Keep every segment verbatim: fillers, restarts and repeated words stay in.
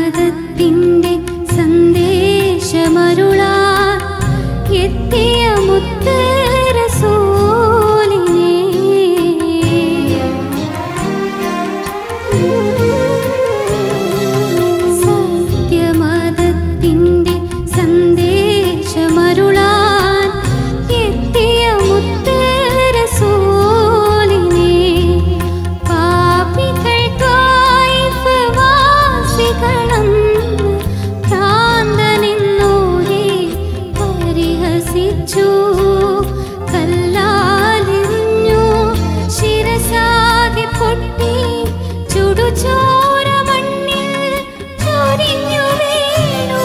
സത്യമതത്തിൻ്റെ സന്ദേശമരുളാൻ എത്തിയ മുത്ത് റസൂലിനെ സത്യമതത്തിൻ്റെ സന്ദേശമരുളാൻ എത്തിയ മുത്ത് റസൂലിനെ പാപികൾക്കായി വാസിക്കണം ഭ്രാന്തനെന്നോരെ പരിഹസിച്ചു കല്ലാലെറിഞ്ഞു ശിരസാകെ പൊട്ടി ചുടുചോര മണ്ണിൽ ചൊരിഞ്ഞു വീണു.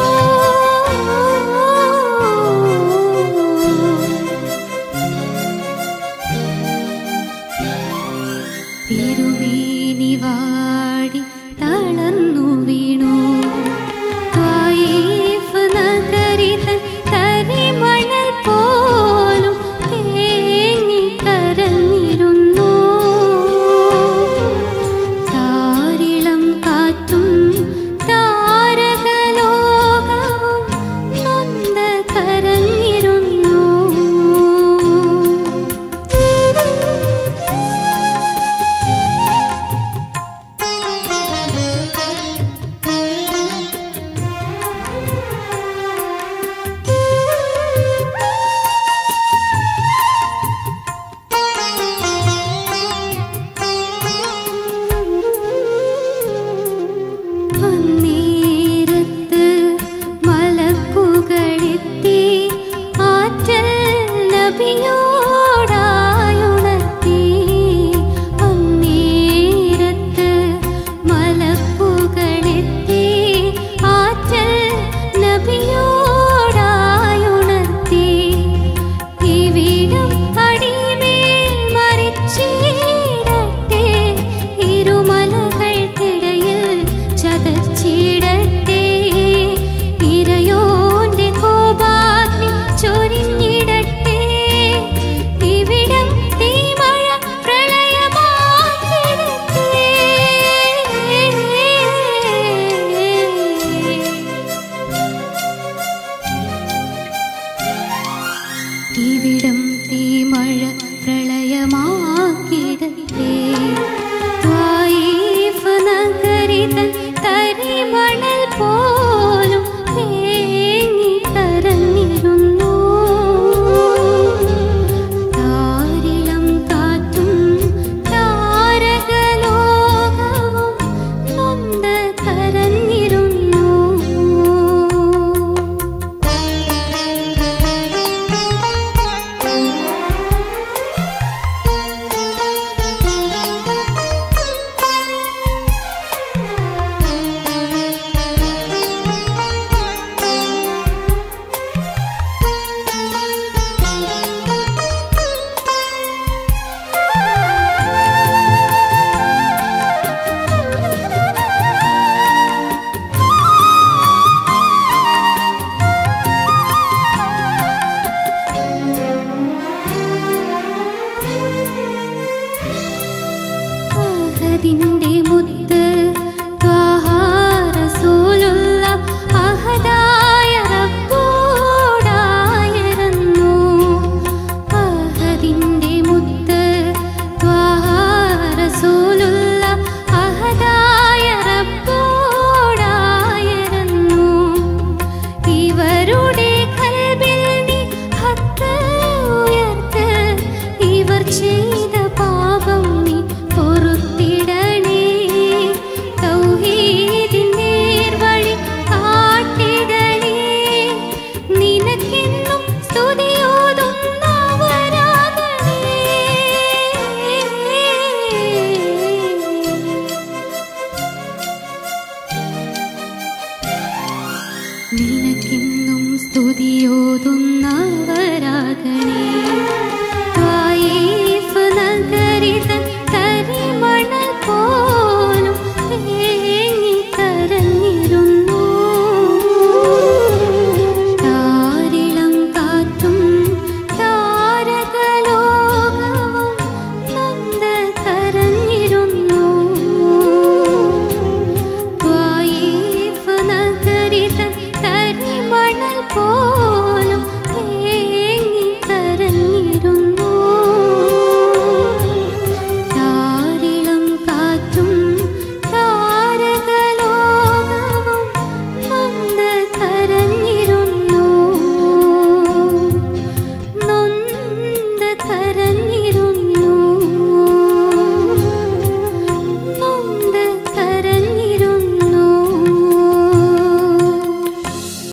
തിരുമേനി വാടി തളർന്നു വീണു. ത്വായിഫ് നഗരിതൻ തരിമണൽ പോലും തേങ്ങി കരഞ്ഞിരുന്നു. താരിളം കാറ്റും താരകലോകവും നൊന്ത് കരഞ്ഞിരുന്നു. അന്നേരത്ത് മലക്കുകളെത്തി ആറ്റൽ നബിയോടായുണർത്തി. അന്നേരത്ത് മലക്കുകളെത്തി ആറ്റൽ നബിയോടായുണർത്തി. ഇവിടം അടിമേൽ മറിച്ചിടട്ടെ, ഇരുമലകൾക്കിടയിൽ ചതച്ചിടട്ടെ, ഇരയോന്റെ കോപാഗ്നി ചൊരിഞ്ഞിടട്ടെ, ഇവിടം തീമഴ പ്രളയമാക്കിടട്ടെ. ഇവിടം തീമഴ പ്രളയമാക്കിടട്ടെ. ത്വായിഫ് നഗരിതൻ തരിമണൽ പോലും തേങ്ങി കരഞ്ഞിരുന്നു. താരിളം കാറ്റും താരകലോകവും നൊന്ത് കരഞ്ഞിരുന്നു. അഹദിന്റെ മുത്ത്